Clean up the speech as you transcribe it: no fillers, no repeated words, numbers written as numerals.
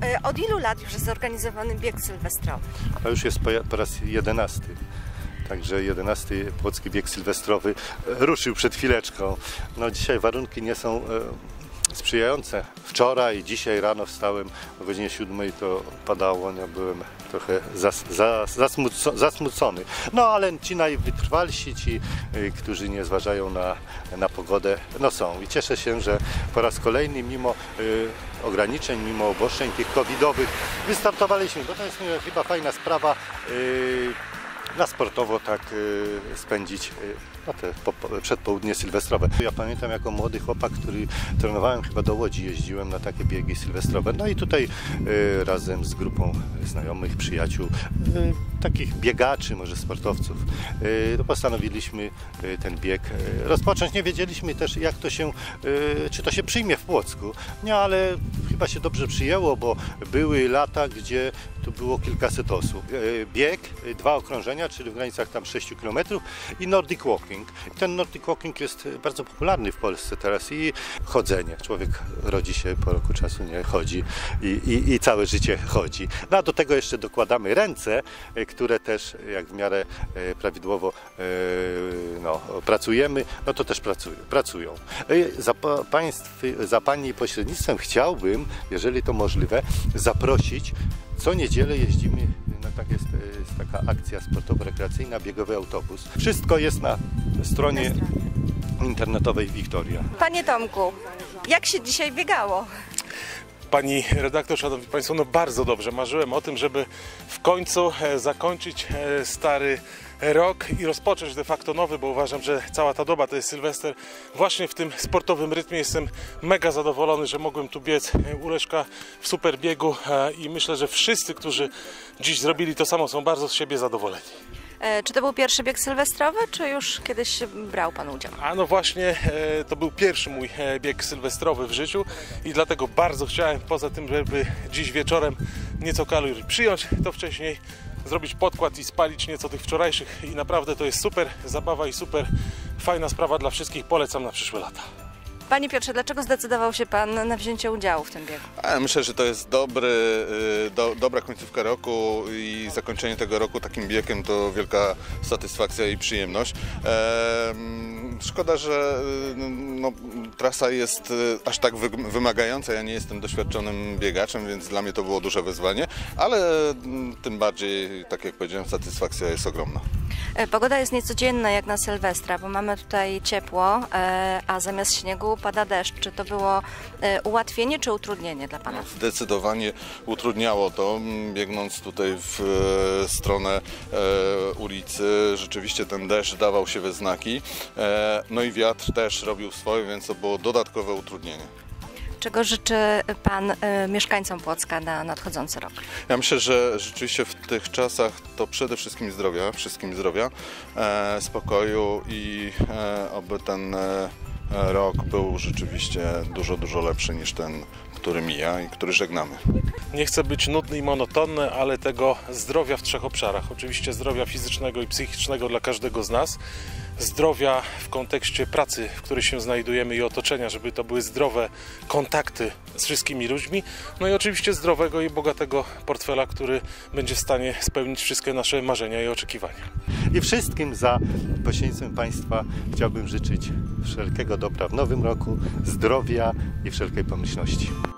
Od ilu lat już jest zorganizowany bieg sylwestrowy? To już jest po raz 11. Także 11. Płocki bieg sylwestrowy ruszył przed chwileczką. No dzisiaj warunki nie są sprzyjające. Wczoraj i dzisiaj rano wstałem o godzinie 7, to padało, ja byłem trochę zasmucony. No ale ci najwytrwalsi, ci, którzy nie zważają na pogodę, no są. I cieszę się, że po raz kolejny mimo ograniczeń, mimo obostrzeń tych covidowych wystartowaliśmy, bo to jest chyba fajna sprawa. Na sportowo tak spędzić te przedpołudnie sylwestrowe. Ja pamiętam jako młody chłopak, który trenowałem, chyba do Łodzi jeździłem na takie biegi sylwestrowe. No i tutaj razem z grupą znajomych, przyjaciół, takich biegaczy, może sportowców, postanowiliśmy ten bieg rozpocząć. Nie wiedzieliśmy też, jak to się, czy to się przyjmie w Płocku. Nie, ale chyba się dobrze przyjęło, bo były lata, gdzie tu było kilkaset osób. Bieg, 2 okrążenia, czyli w granicach tam 6 km i Nordic Walking. Ten Nordic Walking jest bardzo popularny w Polsce teraz i chodzenie. Człowiek rodzi się, po roku czasu nie chodzi i całe życie chodzi. No a do tego jeszcze dokładamy ręce, które też jak w miarę prawidłowo pracujemy, no to też pracują. Za Pani pośrednictwem chciałbym, jeżeli to możliwe, zaprosić. Co niedzielę jeździmy, jest taka akcja sportowo-rekreacyjna, biegowy autobus. Wszystko jest na stronie internetowej Wiktoria. Panie Tomku, jak się dzisiaj biegało? Pani redaktor, szanowni państwo, no bardzo dobrze. Marzyłem o tym, żeby w końcu zakończyć stary rok i rozpocząć de facto nowy, bo uważam, że cała ta doba to jest Sylwester. Właśnie w tym sportowym rytmie jestem mega zadowolony, że mogłem tu biec u Leszka w super biegu i myślę, że wszyscy, którzy dziś zrobili to samo, są bardzo z siebie zadowoleni. Czy to był pierwszy bieg sylwestrowy, czy już kiedyś brał Pan udział? A no właśnie, to był pierwszy mój bieg sylwestrowy w życiu i dlatego bardzo chciałem, poza tym, żeby dziś wieczorem nieco kalorii przyjąć, to wcześniej zrobić podkład i spalić nieco tych wczorajszych i naprawdę to jest super zabawa i super fajna sprawa dla wszystkich, polecam na przyszłe lata. Panie Piotrze, dlaczego zdecydował się Pan na wzięcie udziału w tym biegu? Myślę, że to jest dobra końcówka roku i zakończenie tego roku takim biegiem to wielka satysfakcja i przyjemność. Szkoda, że trasa jest aż tak wymagająca. Ja nie jestem doświadczonym biegaczem, więc dla mnie to było duże wyzwanie, ale tym bardziej, tak jak powiedziałem, satysfakcja jest ogromna. Pogoda jest niecodzienna jak na Sylwestra, bo mamy tutaj ciepło, a zamiast śniegu pada deszcz. Czy to było ułatwienie czy utrudnienie dla Pana? Zdecydowanie utrudniało to, biegnąc tutaj w stronę ulicy. Rzeczywiście ten deszcz dawał się we znaki, no i wiatr też robił swoje, więc to było dodatkowe utrudnienie. Czego życzy Pan mieszkańcom Płocka na nadchodzący rok? Ja myślę, że rzeczywiście w tych czasach to przede wszystkim zdrowia, wszystkim zdrowia, spokoju i oby ten rok był rzeczywiście dużo lepszy niż ten, który mija i który żegnamy. Nie chcę być nudny i monotonny, ale tego zdrowia w 3 obszarach. Oczywiście zdrowia fizycznego i psychicznego dla każdego z nas. Zdrowia w kontekście pracy, w której się znajdujemy i otoczenia, żeby to były zdrowe kontakty z wszystkimi ludźmi. No i oczywiście zdrowego i bogatego portfela, który będzie w stanie spełnić wszystkie nasze marzenia i oczekiwania. I wszystkim za pośrednictwem Państwa chciałbym życzyć wszelkiego dobra w nowym roku, zdrowia i wszelkiej pomyślności.